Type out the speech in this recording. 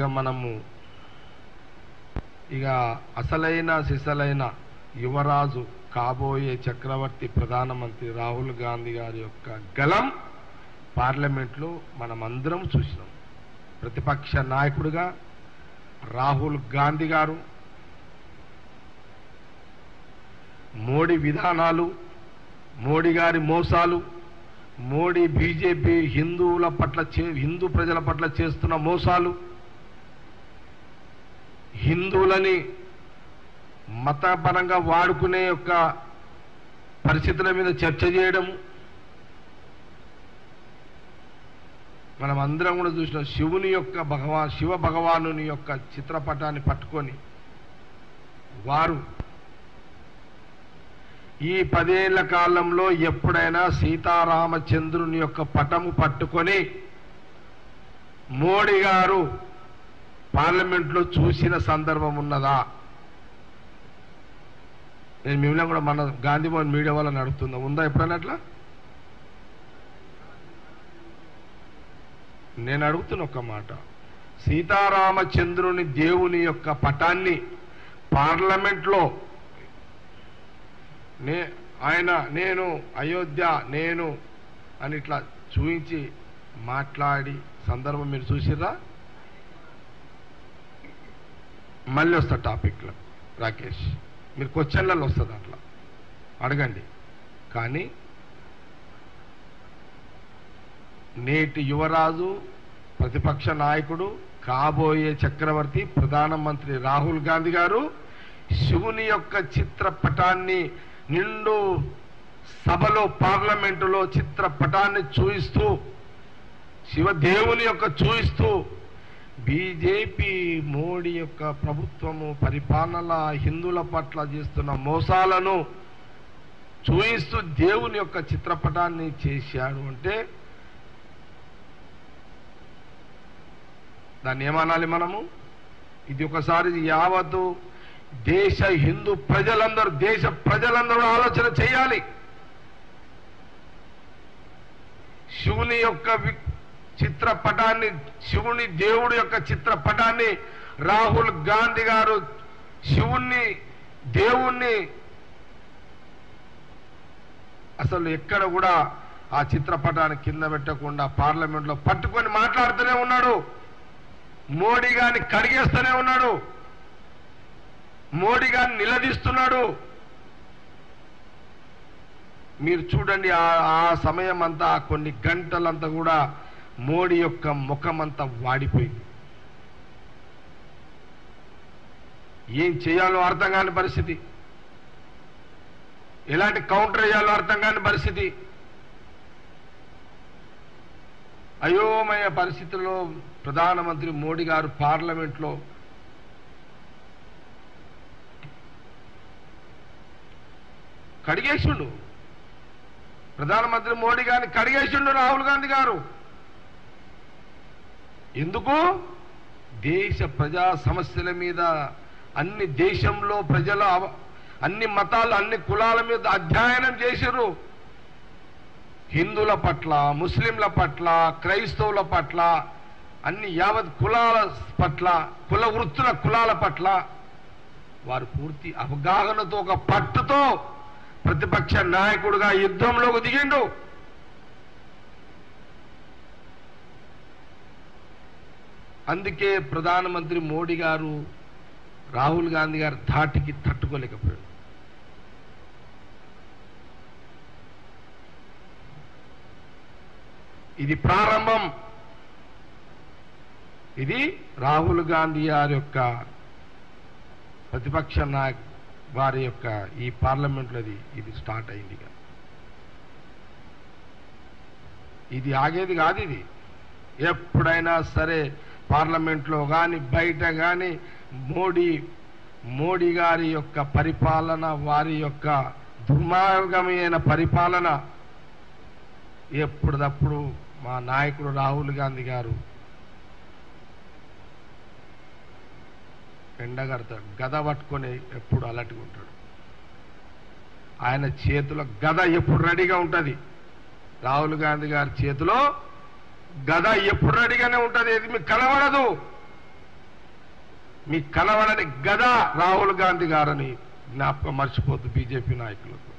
మనము ఇక అసలైన సిసలైన యువరాజు కాబోయే చక్రవర్తి ప్రధానమంత్రి రాహుల్ గాంధీ గారి యొక్క గలం పార్లమెంట్లో మనమందరం చూసినాం. ప్రతిపక్ష నాయకుడిగా రాహుల్ గాంధీ గారు మోడీ విధానాలు, మోడీ గారి మోసాలు, మోడీ బీజేపీ హిందూ ప్రజల పట్ల చేస్తున్న మోసాలు, హిందువులని మతపరంగా వాడుకునే యొక్క పరిస్థితుల మీద చర్చ చేయడము మనం అందరం కూడా చూసినాం. శివ భగవానుని యొక్క చిత్రపటాన్ని పట్టుకొని వారు ఈ 10 ఏళ్ల కాలంలో ఎప్పుడైనా సీతారామచంద్రుని యొక్క పటము పట్టుకొని మోడీ గారు పార్లమెంట్లో చూసిన సందర్భం ఉన్నదా? నేను మిమ్మల్ని కూడా మన గాంధీభవన్ మీడియా వాళ్ళని అడుగుతుందా, ఉందా ఎప్పుడైనా అట్లా? నేను అడుగుతున్న ఒక్క మాట, సీతారామచంద్రుని దేవుని యొక్క పటాన్ని పార్లమెంట్లో నేను అయోధ్య నేను అని ఇట్లా చూపించి మాట్లాడి సందర్భం మీరు చూసిర్రా? మళ్ళీ వస్తా టాపిక్లో రాకేష్, మీరు క్వశ్చన్లలో వస్తుంది అట్లా అడగండి. కానీ నేటి యువరాజు, ప్రతిపక్ష నాయకుడు, కాబోయే చక్రవర్తి ప్రధానమంత్రి రాహుల్ గాంధీ గారు శివుని యొక్క చిత్రపటాన్ని నిండు సభలో పార్లమెంటులో చిత్రపటాన్ని చూయిస్తూ, శివదేవుని యొక్క చూయిస్తూ బీజేపీ మోడీ యొక్క ప్రభుత్వము పరిపాలన హిందువుల పట్ల చేస్తున్న మోసాలను చూయిస్తూ దేవుని యొక్క చిత్రపటాన్ని చేశాడు అంటే దాన్ని ఏమనాలి మనము? ఇది ఒకసారి యావత్తు దేశ హిందూ ప్రజలందరూ, దేశ ప్రజలందరూ ఆలోచన చేయాలి. శివుని యొక్క చిత్రపటాన్ని, శివుని దేవుడి యొక్క చిత్రపటాన్ని రాహుల్ గాంధీ గారు శివుణ్ణి దేవుణ్ణి అసలు ఎక్కడ కూడా ఆ చిత్రపటాన్ని కింద పెట్టకుండా పార్లమెంట్లో పట్టుకొని మాట్లాడుతూనే ఉన్నాడు. మోడీ గారిని కడిగేస్తూనే ఉన్నాడు, మోడీ గారిని నిలదీస్తున్నాడు. మీరు చూడండి, ఆ సమయం అంతా కొన్ని గంటలంతా కూడా మోడీ యొక్క ముఖమంతా వాడిపోయింది. ఏం చేయాలో అర్థం కాని పరిస్థితి, ఎలాంటి కౌంటర్ చేయాలో అర్థం కాని పరిస్థితి, అయోమయ పరిస్థితుల్లో ప్రధానమంత్రి మోడీ గారు పార్లమెంట్లో కడిగేసిండు. ప్రధానమంత్రి మోడీ గారిని కడిగేసిండు రాహుల్ గాంధీ గారు. ఎందుకు? దేశ ప్రజా సమస్యల మీద అన్ని దేశంలో ప్రజల అన్ని మతాలు అన్ని కులాల మీద అధ్యయనం చేశారు. హిందువుల పట్ల, ముస్లింల పట్ల, క్రైస్తవుల పట్ల, అన్ని యావత్ కులాల పట్ల, కుల వృత్తుల కులాల పట్ల వారు పూర్తి అవగాహనతో, ఒక పట్టుతో ప్రతిపక్ష నాయకుడిగా యుద్ధంలోకి దిగిండు. అందుకే ప్రధానమంత్రి మోడీ గారు రాహుల్ గాంధీ గారి ధాటికి తట్టుకోలేకపోయాడు. ఇది ప్రారంభం. ఇది రాహుల్ గాంధీ గారి యొక్క ప్రతిపక్ష నాయకు వారి యొక్క ఈ పార్లమెంట్లో ఇది స్టార్ట్ అయింది. ఇది ఆగేది కాదు. ఇది ఎప్పుడైనా సరే పార్లమెంట్లో కానీ బయట కానీ మోడీ గారి యొక్క పరిపాలన, వారి యొక్క దుర్మార్గమైన పరిపాలన ఎప్పుడప్పుడు మా నాయకుడు రాహుల్ గాంధీ గారు ఎండగడతాడు, గద పట్టుకొని ఎప్పుడు అలర్ట్గా ఉంటాడు. ఆయన చేతిలో గద ఎప్పుడు రెడీగా ఉంటుంది. రాహుల్ గాంధీ గారి చేతిలో గద ఎప్పుడు రెడీగానే ఉంటుంది. ఇది మీకు కనబడదు. మీ కనబడని గద రాహుల్ గాంధీ గారని జ్ఞాపకం మర్చిపోద్దు బీజేపీ నాయకులకు.